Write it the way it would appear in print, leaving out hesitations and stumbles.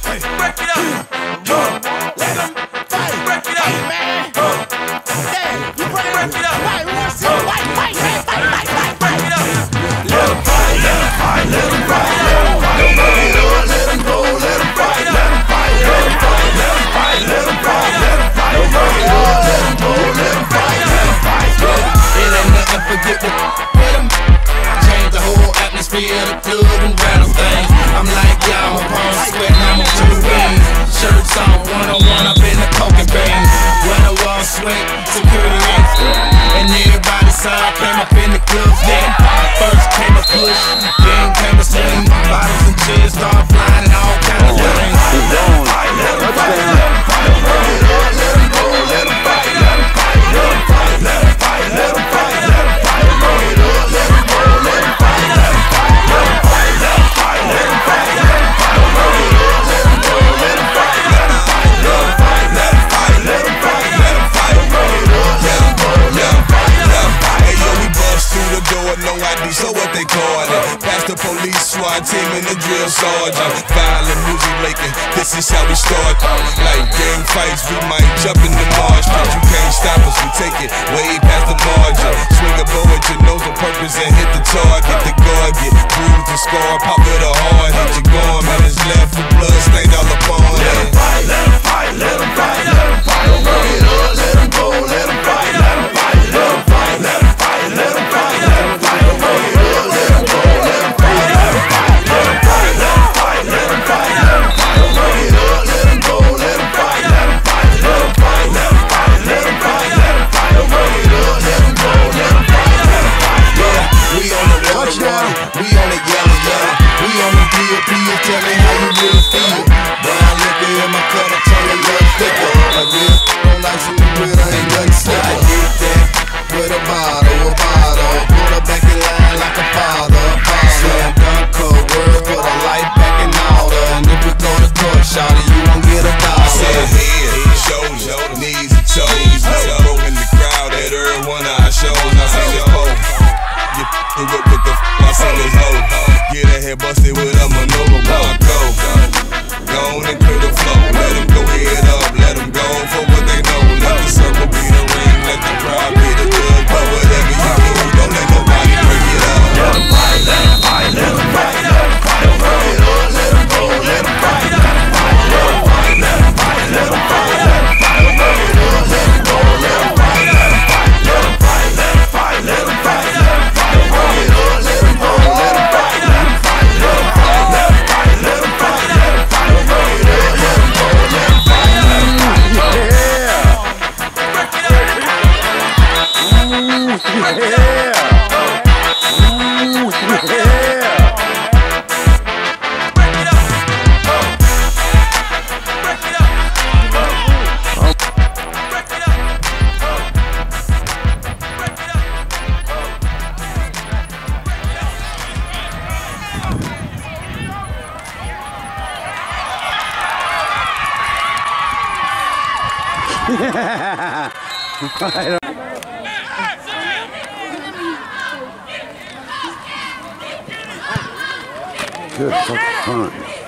break it up. Let them fight. Break it up. Hey, man. Yeah, you bring it up. Fight, we want to see the fight, fight, fight. Break it up. Let them fight, let them fight, let them fight, let them fight. Let them go, let them fight, let them fight, let them fight, let them fight, let them fight, let them fight. Let them go, let them fight, let them fight. It ain't nothing forgivable. Change the whole atmosphere, the club and rattle things. I'm like y'all, my palms sweating, I'm on 2 wings. Shirts off, one-on-one up in the coke and bang. When the wall sweat, security ain't and everybody saw I came up in the club then. First came a push, then came a swing. Bottles and chairs start flying and all kinds of things. Let them fight, let them fight, let them fight. Let them go, let them fight, let them fight, let them fight, let them fight, let them fight, let them fight. Let them go, let them fight, let them fight, let them fight, let them fight, let them fight, let them fight. Let them go, let them fight, let them fight, let them fight, let them fight, let them fight, let them fight. Let them go, let them fight, let them fight. Hey yo, we bust through the door, no ID, so what they call it? Past the police, SWAT team, and the drill sergeant. Violent music making, this is how we start. Like gang fights, we might jump in the marsh, but you can't stop us, we take it way past the margin. Swing a bow at your nose on purpose and hit the target. The guard get bruised and scarred, pop with a hard hit. Your arm and it's left for blood stained all upon it. Let them fight, let them fight, let them fight, let them fight. Let them go, let them fight, let them fight, let them fight, let them fight, let them fight, let them fight. Let them go, let them fight, let them fight, let them fight, let them fight, let them fight, let them fight. Let them go, let them fight, let them fight, let them fight, let them fight, let them fight, let them fight. Let them go, let them fight, let them fight. Yeah, we on the water, we on the yellow. We on the POP, tell me how you really feel. Brown liquor in my cup, turn the love thicker. A real don't like some glitter, ain't nothing slick. I get that with a bottle. Put her back in line like a father. Slam dunk cold word, put a light back in order. And if we go to court, shawty, you won't get a dollar. I said head, shoulders, knees and toes. Broke in the crowd at every one of our shows. I see this hoe, get with the I see this hoe. Get her head busted with a maneuver while I go. Go on and clear the flow. Let them go head up, let them go for what they know. Let the circle be the ring, let the crowd be the judge. But whatever you do, don't let nobody break it up. Let them fight, let them fight, let them fight, let them fight. Let them go, let them fight, let them fight, let them fight, let them fight, let them fight, let them fight. Let them go, let them fight, let them fight, let them fight, let them fight, let them fight, let them fight. Let them go, let them fight, let them fight, let them fight, let them fight, let them fight, let them fight. Let them go, let them fight, let them fight. Good fucking fun.